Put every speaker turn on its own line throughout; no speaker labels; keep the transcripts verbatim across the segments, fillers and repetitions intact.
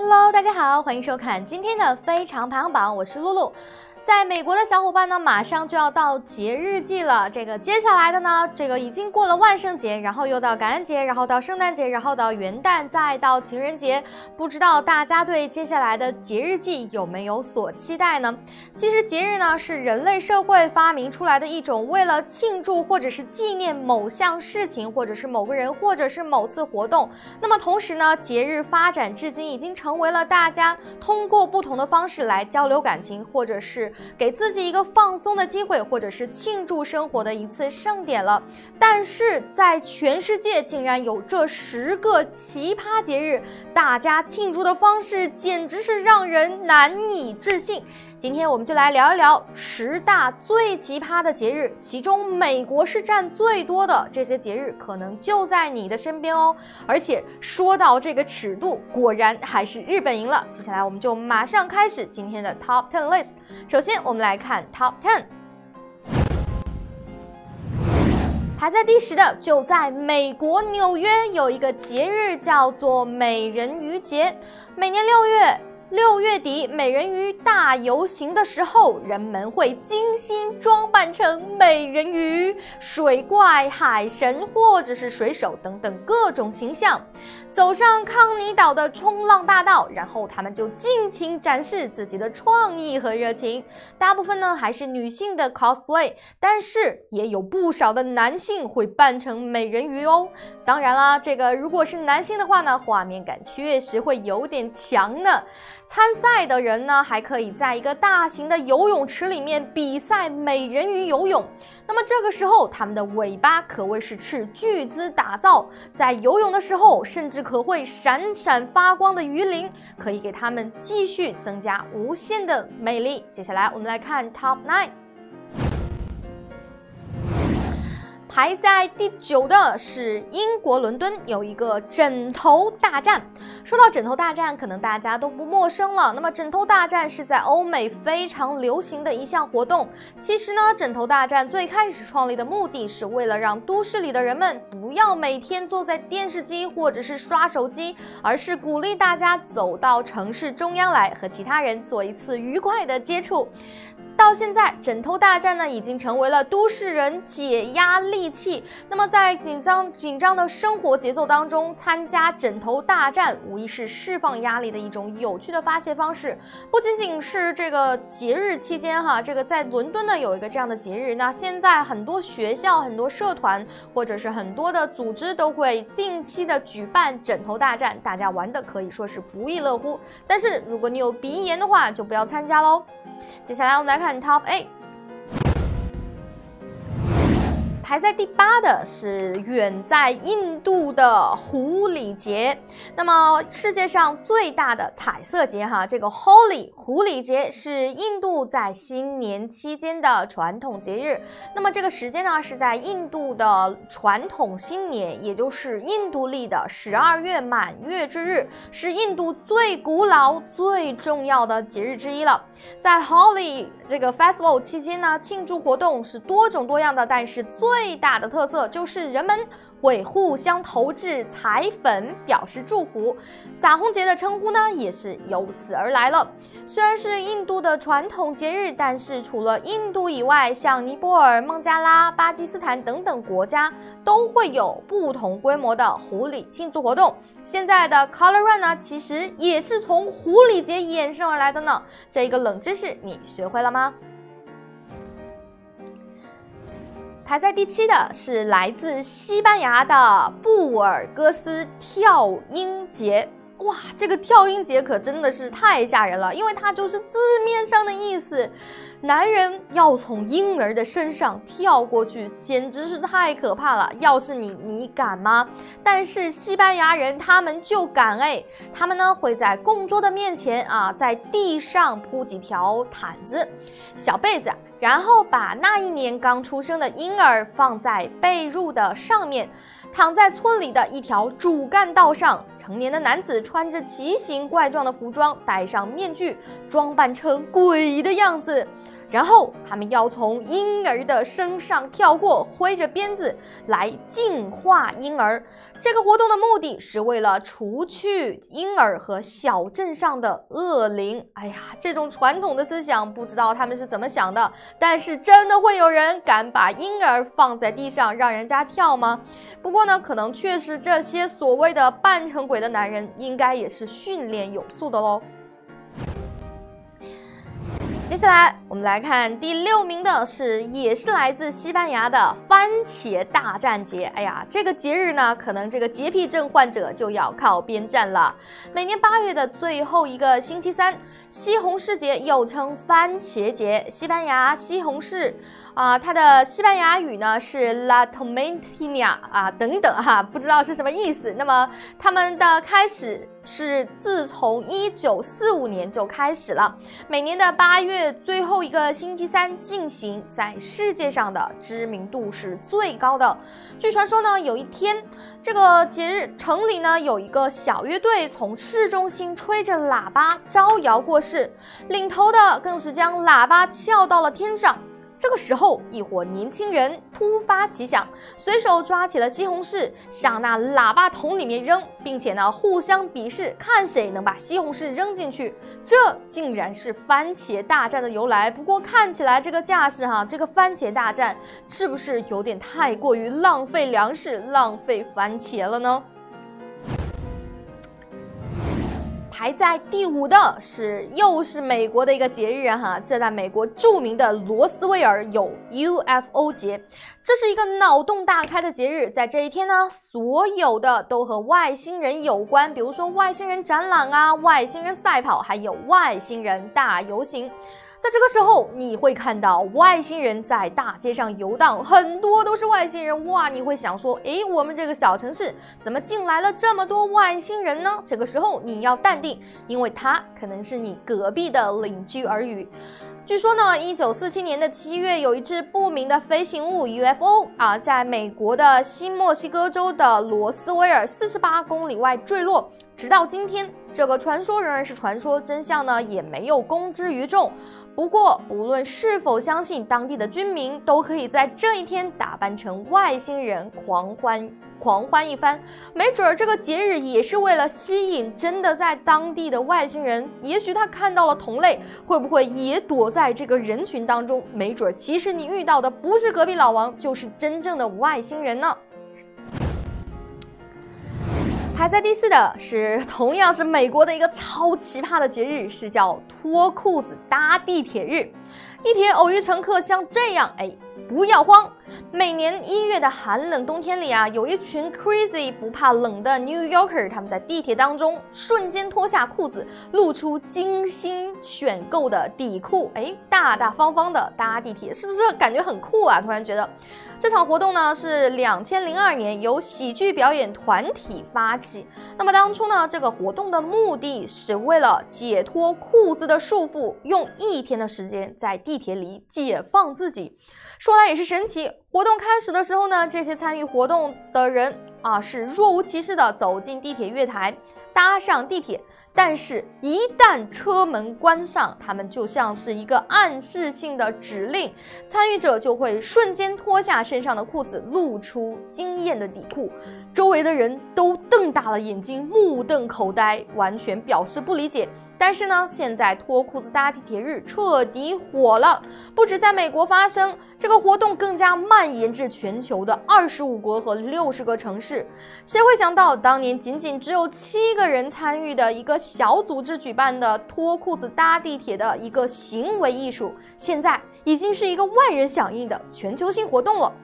Hello， 大家好，欢迎收看今天的非常排行榜，我是露露。在美国的小伙伴呢，马上就要到节日季了。这个接下来的呢，这个已经过了万圣节，然后又到感恩节，然后到圣诞节，然后到元旦，再到情人节。不知道大家对接下来的节日季有没有所期待呢？其实节日呢，是人类社会发明出来的一种为了庆祝或者是纪念某项事情，或者是某个人，或者是某次活动。那么同时呢，节日发展至今已经成为了大家通过不同的方式来交流感情，或者是给自己一个放松的机会，或者是庆祝生活的一次盛典了。但是在全世界竟然有这十个奇葩节日，大家庆祝的方式简直是让人难以置信。今天我们就来聊一聊十大最奇葩的节日，其中美国是占最多的，这些节日可能就在你的身边哦。而且说到这个尺度，果然还是日本赢了。接下来我们就马上开始今天的 Top 十 list。首先我们来看 Top 十。排在第十的就在美国纽约有一个节日叫做美人鱼节，每年六月六月底美人鱼大游行的时候，人们会精心装扮成美人鱼、水怪、海神或者是水手等等各种形象，走上康尼岛的冲浪大道，然后他们就尽情展示自己的创意和热情。大部分呢还是女性的 cosplay， 但是也有不少的男性会扮成美人鱼哦。当然啦，这个如果是男性的话呢，画面感确实会有点强呢。参赛的人呢，还可以在一个大型的游泳池里面比赛美人鱼游泳。那么这个时候，他们的尾巴可谓是斥巨资打造，在游泳的时候，甚至可会闪闪发光的鱼鳞，可以给他们继续增加无限的魅力。接下来我们来看 Top 九。排在第九的是英国伦敦有一个枕头大战。说到枕头大战，可能大家都不陌生了。那么枕头大战是在欧美非常流行的一项活动。其实呢，枕头大战最开始创立的目的是为了让都市里的人们不要每天坐在电视机或者是刷手机，而是鼓励大家走到城市中央来和其他人做一次愉快的接触。到现在，枕头大战呢已经成为了都市人解压利器。那么在紧张紧张的生活节奏当中，参加枕头大战无疑是释放压力的一种有趣的发泄方式。不仅仅是这个节日期间哈，这个在伦敦呢有一个这样的节日，那现在很多学校、很多社团或者是很多的组织都会定期的举办枕头大战，大家玩的可以说是不亦乐乎。但是如果你有鼻炎的话，就不要参加喽。接下来我们来看 Top 八。排在第八的是远在印度的狐狸节。那么世界上最大的彩色节哈，这个 Holi 狐狸节是印度在新年期间的传统节日。那么这个时间呢是在印度的传统新年，也就是印度历的十二月满月之日，是印度最古老最重要的节日之一了。在 Holi 这个 Festival 期间呢，庆祝活动是多种多样的，但是最最大的特色就是人们会互相投掷彩粉表示祝福，撒红节的称呼呢也是由此而来了。虽然是印度的传统节日，但是除了印度以外，像尼泊尔、孟加拉、巴基斯坦等等国家都会有不同规模的狐狸庆祝活动。现在的 Color Run 呢，其实也是从狐狸节衍生而来的呢。这一个冷知识你学会了吗？排在第七的是来自西班牙的布尔戈斯跳鹰节。哇，这个跳鹰节可真的是太吓人了，因为它就是字面上的意思，男人要从婴儿的身上跳过去，简直是太可怕了。要是你，你敢吗？但是西班牙人他们就敢哎，他们呢会在供桌的面前啊，在地上铺几条毯子、小被子，然后把那一年刚出生的婴儿放在被褥的上面。躺在村里的一条主干道上，成年的男子穿着奇形怪状的服装，戴上面具，装扮成鬼的样子， 然后他们要从婴儿的身上跳过，挥着鞭子来净化婴儿。这个活动的目的是为了除去婴儿和小镇上的恶灵。哎呀，这种传统的思想不知道他们是怎么想的，但是真的会有人敢把婴儿放在地上让人家跳吗？不过呢，可能确实这些所谓的扮成鬼的男人应该也是训练有素的咯。接下来我们来看第六名的是，也是来自西班牙的番茄大战节。哎呀，这个节日呢，可能这个洁癖症患者就要靠边站了。每年八月的最后一个星期三，西红柿节又称番茄节，西班牙西红柿。啊、呃，它的西班牙语呢是 La Tomatina 啊，等等哈，不知道是什么意思。那么他们的开始是自从一九四五年就开始了，每年的八月最后一个星期三进行，在世界上的知名度是最高的。据传说呢，有一天这个节日城里呢有一个小乐队从市中心吹着喇叭招摇过市，领头的更是将喇叭翘到了天上。这个时候，一伙年轻人突发奇想，随手抓起了西红柿，向那喇叭筒里面扔，并且呢，互相比试，看谁能把西红柿扔进去。这竟然是番茄大战的由来。不过看起来这个架势哈，这个番茄大战是不是有点太过于浪费粮食、浪费番茄了呢？排在第五的是，又是美国的一个节日哈，这在美国著名的罗斯威尔有 U F O 节，这是一个脑洞大开的节日。在这一天呢，所有的都和外星人有关，比如说外星人展览啊、外星人赛跑，还有外星人大游行。在这个时候，你会看到外星人在大街上游荡，很多都是外星人。哇，你会想说，诶，我们这个小城市怎么进来了这么多外星人呢？这个时候你要淡定，因为他可能是你隔壁的邻居而已。据说呢，一九四七年的七月，有一只不明的飞行物 U F O 啊，在美国的新墨西哥州的罗斯威尔四十八公里外坠落。直到今天，这个传说仍然是传说，真相呢也没有公之于众。不过，无论是否相信，当地的居民都可以在这一天打扮成外星人，狂欢狂欢一番。没准儿这个节日也是为了吸引真的在当地的外星人，也许他看到了同类，会不会也躲在这个人群当中？没准儿其实你遇到的不是隔壁老王，就是真正的外星人呢。排在第四的是同样是美国的一个超奇葩的节日，是叫脱裤子搭地铁日。地铁偶遇乘客像这样，哎，不要慌。每年一月的寒冷冬天里啊，有一群 crazy 不怕冷的 New Yorker， 他们在地铁当中瞬间脱下裤子，露出精心选购的底裤，哎，大大方方的搭地铁，是不是感觉很酷啊？突然觉得。这场活动呢是两千零二年由喜剧表演团体发起。那么当初呢，这个活动的目的是为了解脱裤子的束缚，用一天的时间在地铁里解放自己。说来也是神奇，活动开始的时候呢，这些参与活动的人啊是若无其事的走进地铁月台，搭上地铁。但是，一旦车门关上，他们就像是一个暗示性的指令，参与者就会瞬间脱下身上的裤子，露出惊艳的底裤。周围的人都瞪大了眼睛，目瞪口呆，完全表示不理解。但是呢，现在脱裤子搭地铁日彻底火了，不止在美国发生，这个活动更加蔓延至全球的二十五国和六十个城市。谁会想到，当年仅仅只有七个人参与的一个小组织举办的脱裤子搭地铁的一个行为艺术，现在已经是一个万人响应的全球性活动了。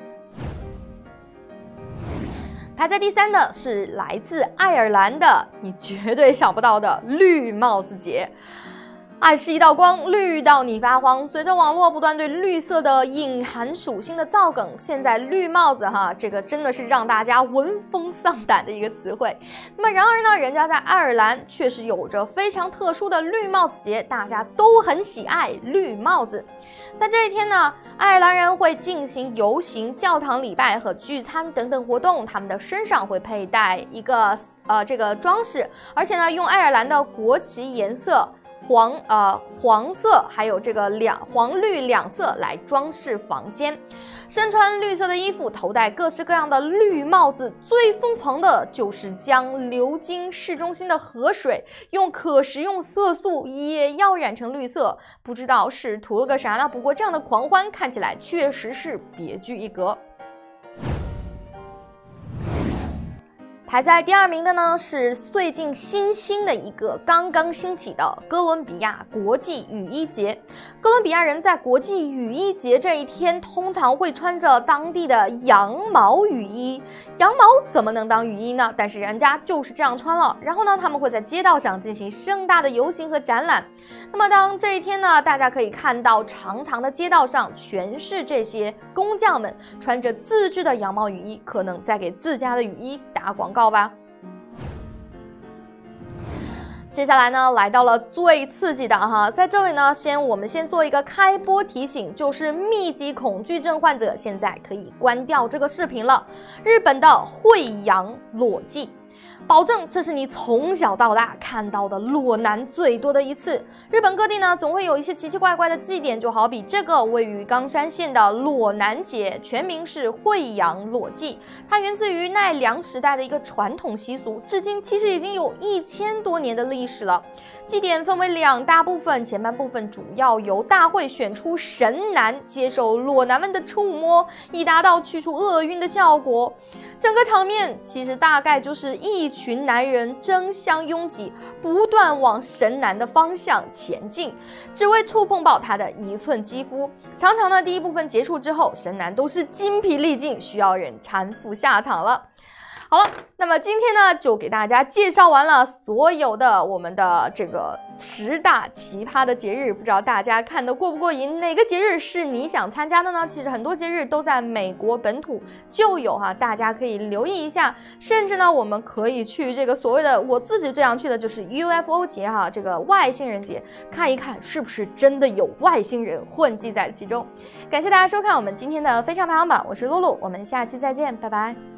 排在第三的是来自爱尔兰的，你绝对想不到的绿帽子节。爱是一道光，绿到你发慌。随着网络不断对绿色的隐含属性的造梗，现在绿帽子哈，这个真的是让大家闻风丧胆的一个词汇。那么然而呢，人家在爱尔兰确实有着非常特殊的绿帽子节，大家都很喜爱绿帽子。在这一天呢，爱尔兰人会进行游行、教堂礼拜和聚餐等等活动，他们的身上会佩戴一个呃这个装饰，而且呢，用爱尔兰的国旗颜色黄呃黄色还有这个两黄绿两色来装饰房间。身穿绿色的衣服，头戴各式各样的绿帽子，最疯狂的就是将流经市中心的河水用可食用色素也要染成绿色，不知道是图了个啥呢？不过这样的狂欢看起来确实是别具一格。排在第二名的呢是最近新兴的一个刚刚兴起的哥伦比亚国际雨衣节。哥伦比亚人在国际雨衣节这一天通常会穿着当地的羊毛雨衣。羊毛怎么能当雨衣呢？但是人家就是这样穿了。然后呢，他们会在街道上进行盛大的游行和展览。那么当这一天呢，大家可以看到长长的街道上全是这些工匠们穿着自制的羊毛雨衣，可能在给自家的雨衣打广告。告吧。接下来呢，来到了最刺激的哈，在这里呢，先我们先做一个开播提醒，就是密集恐惧症患者现在可以关掉这个视频了。日本的惠阳裸祭。保证这是你从小到大看到的裸男最多的一次。日本各地呢总会有一些奇奇怪怪的祭典，就好比这个位于冈山县的裸男节，全名是惠阳裸祭。它源自于奈良时代的一个传统习俗，至今其实已经有一千多年的历史了。祭典分为两大部分，前半部分主要由大会选出神男接受裸男们的触摸，以达到驱除厄运的效果。整个场面其实大概就是一群男人争相拥挤，不断往神男的方向前进，只为触碰到他的一寸肌肤。常常呢，第一部分结束之后，神男都是筋疲力尽，需要人搀扶下场了。好了，那么今天呢，就给大家介绍完了所有的我们的这个十大奇葩的节日，不知道大家看得过不过瘾？哪个节日是你想参加的呢？其实很多节日都在美国本土就有哈，大家可以留意一下。甚至呢，我们可以去这个所谓的我自己最想去的就是 U F O 节哈，这个外星人节，看一看是不是真的有外星人混迹在其中。感谢大家收看我们今天的非常排行榜，我是露露，我们下期再见，拜拜。